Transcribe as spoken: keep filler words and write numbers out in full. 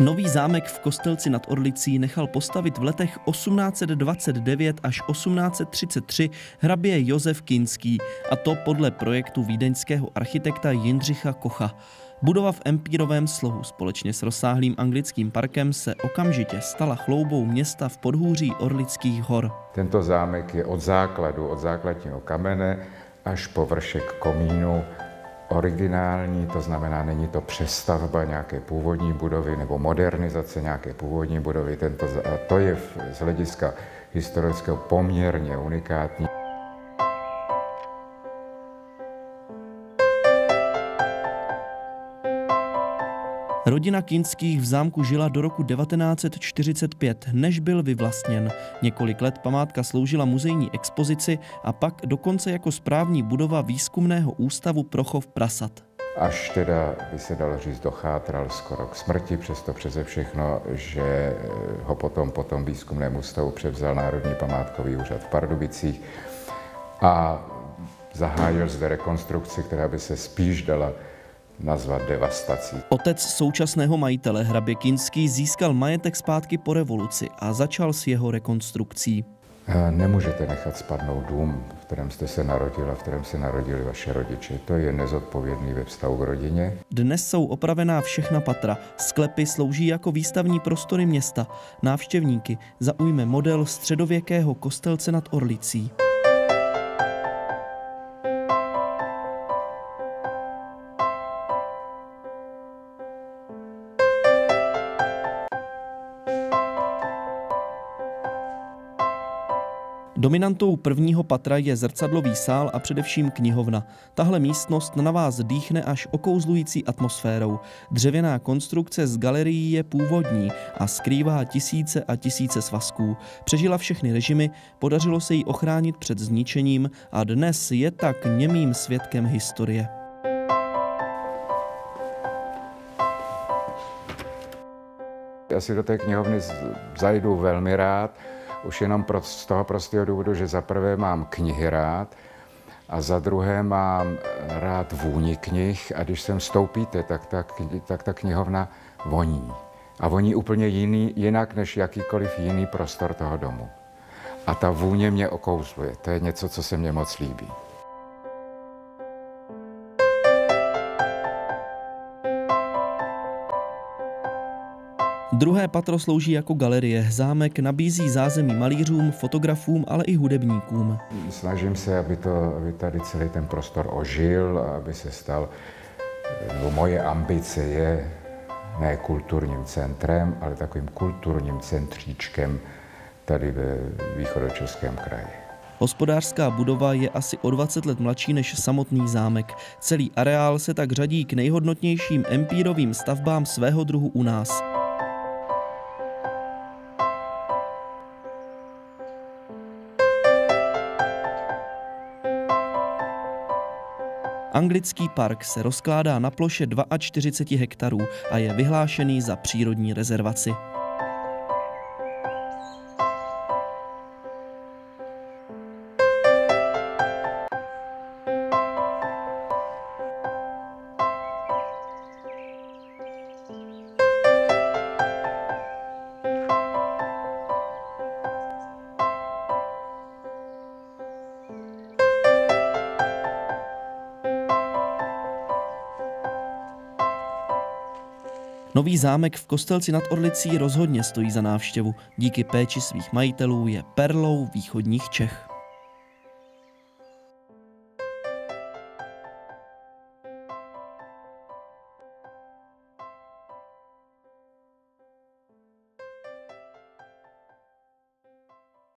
Nový zámek v Kostelci nad Orlicí nechal postavit v letech osmnáct set dvacet devět až osmnáct set třicet tři hrabě Josef Kinský, a to podle projektu vídeňského architekta Jindřicha Kocha. Budova v empírovém slohu společně s rozsáhlým anglickým parkem se okamžitě stala chloubou města v podhůří Orlických hor. Tento zámek je od základu, od základního kamene až po vršek komínu originální, to znamená, není to přestavba nějaké původní budovy nebo modernizace nějaké původní budovy. Tento, to je z hlediska historického poměrně unikátní. Rodina Kinských v zámku žila do roku devatenáct set čtyřicet pět, než byl vyvlastněn. Několik let památka sloužila muzejní expozici a pak dokonce jako správní budova výzkumného ústavu pro chov prasat. Až teda, by se dalo říct, dochátral skoro k smrti, přesto přeze všechno, že ho potom po tom výzkumném ústavu převzal Národní památkový úřad v Pardubicích a zahájil zde rekonstrukci, která by se spíš dala nazvat devastací. Otec současného majitele hrabě Kinský získal majetek zpátky po revoluci a začal s jeho rekonstrukcí. Nemůžete nechat spadnout dům, v kterém jste se narodil a v kterém se narodili vaše rodiče. To je nezodpovědný ve vztahu k rodině. Dnes jsou opravená všechna patra. Sklepy slouží jako výstavní prostory města. Návštěvníky zaujme model středověkého Kostelce nad Orlicí. Dominantou prvního patra je zrcadlový sál a především knihovna. Tahle místnost na vás dýchne až okouzlující atmosférou. Dřevěná konstrukce z galerií je původní a skrývá tisíce a tisíce svazků. Přežila všechny režimy, podařilo se jí ochránit před zničením a dnes je tak němým svědkem historie. Já si do té knihovny zajdu velmi rád. Už jenom z toho prostého důvodu, že za prvé mám knihy rád a za druhé mám rád vůni knih a když sem vstoupíte, tak ta, tak ta knihovna voní. A voní úplně jiný, jinak než jakýkoliv jiný prostor toho domu. A ta vůně mě okouzluje. To je něco, co se mně moc líbí. Druhé patro slouží jako galerie. Zámek nabízí zázemí malířům, fotografům, ale i hudebníkům. Snažím se, aby, to, aby tady celý ten prostor ožil, aby se stal, nebo moje ambice je ne kulturním centrem, ale takovým kulturním centříčkem tady ve východočeském kraji. Hospodářská budova je asi o dvacet let mladší než samotný zámek. Celý areál se tak řadí k nejhodnotnějším empírovým stavbám svého druhu u nás. Anglický park se rozkládá na ploše čtyřicet dva hektarů a je vyhlášený za přírodní rezervaci. Nový zámek v Kostelci nad Orlicí rozhodně stojí za návštěvu. Díky péči svých majitelů je perlou východních Čech.